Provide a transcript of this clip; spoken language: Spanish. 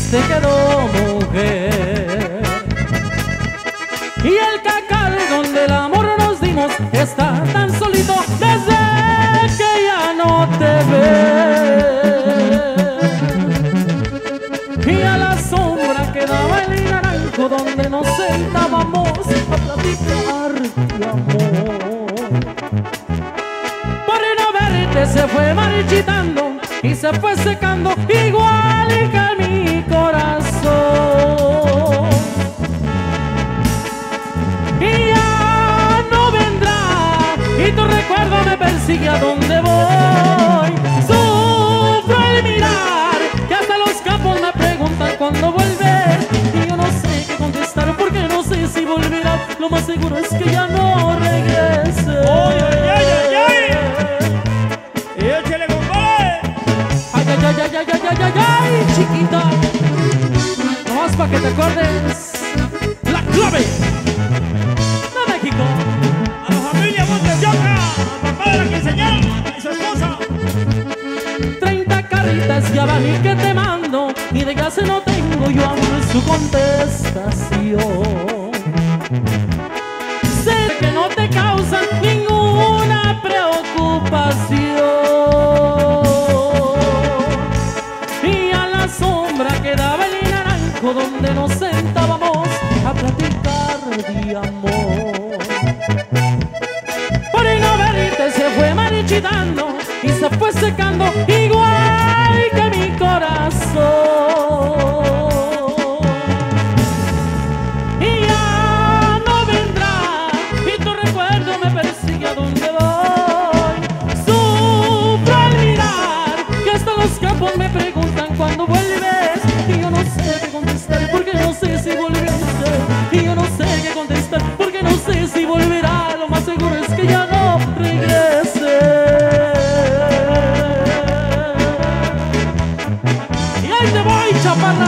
triste quedó mujer. Y el cacal donde el amor nos dimos está tan solito desde que ya no te ve. Y a la sombra quedaba el naranjo donde nos sentábamos a platicar de amor. Por no verte se fue marchitando y se fue secando igual que mi corazón. Y ya no vendrá y tu recuerdo me persigue a donde voy. Sufro el mirar que hasta los capos me preguntan cuándo vuelves. Y yo no sé qué contestar porque no sé si volverás. Lo más seguro es que ya no regrese. ¡Ay, ay, ay, ay, ay! ¡Échale, compadre! ¡Ay, ay, ay, ay, ay, ay, ay, ay, ay, chiquita! Nomás pa' que te acuerdes. La clave de México. A la familia Montes de Oca, al papá de la quinceañera y su esposa. 30 carritas ya van y que te mando, y de gas no tengo yo aún su contestación. Sé que no te causan ninguna preocupación. Y a la sombra quedaba el naranjo donde nos sentábamos a platicar de amor. Por no verte se fue marchitando y se fue secando igual que mi corazón. Y ya no vendrá y tu recuerdo me persigue a donde voy. Sufro al mirar que hasta los campos me preguntan cuándo vuelves. Y yo no sé qué contestar porque no sé si volverás. Y yo no sé qué contestar porque no sé si volverá. Lo más seguro es que ya no regrese. Y ahí te voy, chaparra.